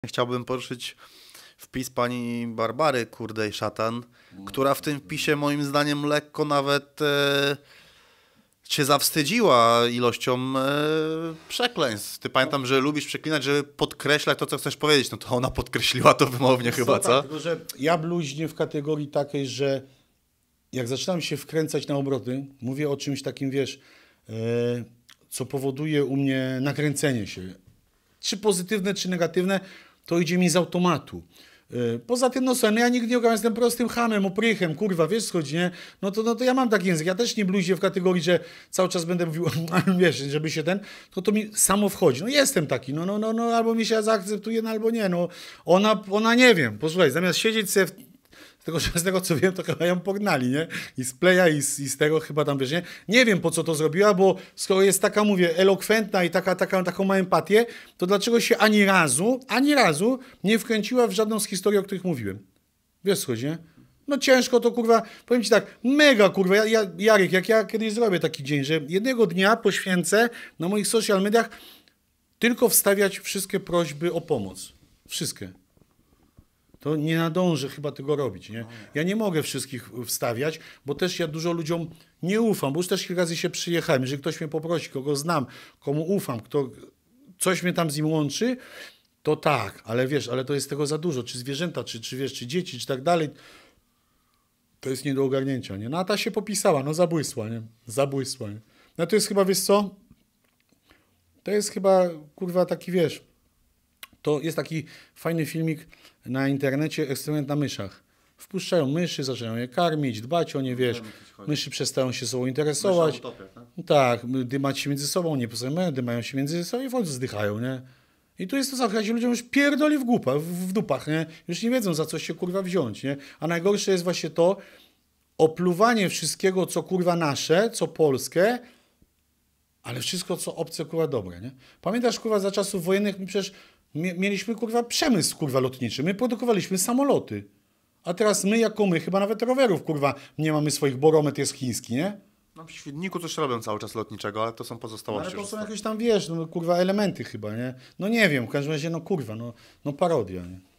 Chciałbym poruszyć wpis pani Barbary Kurdej Szatan, która w tym wpisie moim zdaniem lekko nawet się zawstydziła ilością przekleństw. Ty pamiętam, że lubisz przeklinać, żeby podkreślać to, co chcesz powiedzieć. No to ona podkreśliła to wymownie chyba, co? Tak, tylko że ja bluźnię w kategorii takiej, że jak zaczynam się wkręcać na obroty, mówię o czymś takim, wiesz, co powoduje u mnie nakręcenie się. Czy pozytywne, czy negatywne, to idzie mi z automatu. Poza tym, no ja nigdy nie ogarniam, jestem prostym hamem, oprychem, kurwa, wiesz, schodzi, nie? No to ja mam taki język, ja też nie bluźnię w kategorii, że cały czas będę mówił, wiesz, żeby się to mi samo wchodzi. No jestem taki, no, albo mi się zaakceptuje, no albo nie, no. Ona nie wiem, posłuchaj, zamiast siedzieć sobie z tego co wiem, to chyba ją pognali, nie? I z Playa, i z tego chyba tam, wiesz, nie? Nie wiem, po co to zrobiła, bo skoro jest taka, mówię, elokwentna i taką ma empatię, to dlaczego się ani razu nie wkręciła w żadną z historii, o których mówiłem? Wiesz, co chodzi, nie? No ciężko to, kurwa, powiem ci tak, mega, kurwa, Jarek, jak ja kiedyś zrobię taki dzień, że jednego dnia poświęcę na moich social mediach tylko wstawiać wszystkie prośby o pomoc. Wszystkie. To nie nadążę chyba tego robić, nie? Ja nie mogę wszystkich wstawiać, bo też ja dużo ludziom nie ufam, bo już też kilka razy się przyjechałem. Jeżeli ktoś mnie poprosi, kogo znam, komu ufam, kto coś mnie tam z nim łączy, to tak, ale wiesz, ale to jest tego za dużo, czy zwierzęta, czy wiesz, czy dzieci, czy tak dalej. To jest nie do ogarnięcia, nie? No a ta się popisała, no zabłysła, nie? Zabłysła, nie? No to jest chyba, wiesz co? To jest chyba, kurwa, taki, wiesz, to jest taki fajny filmik na internecie, eksperyment na myszach. Wpuszczają myszy, zaczynają je karmić, dbać o nie, wiesz. Myszy przestają się sobą interesować. Utopia, tak? Tak, dymać się między sobą, nie poznają, dymają się między sobą i w końcu zdychają, nie? I tu jest to zawsze, ludziom już pierdoli w dupach, nie? Już nie wiedzą, za co się, kurwa, wziąć, nie? A najgorsze jest właśnie to opluwanie wszystkiego, co, kurwa, nasze, co polskie, ale wszystko, co obce, kurwa, dobre, nie? Pamiętasz, kurwa, za czasów wojennych my przecież mieliśmy, kurwa, przemysł, kurwa, lotniczy. My produkowaliśmy samoloty. A teraz my, chyba nawet rowerów, kurwa, nie mamy swoich, Boromet jest chiński, nie? No w Świdniku coś robią cały czas lotniczego, ale to są pozostałości. Ale to są jakieś tam, wiesz, no, kurwa, elementy chyba, nie? No nie wiem, w każdym razie, no kurwa, no parodia, nie?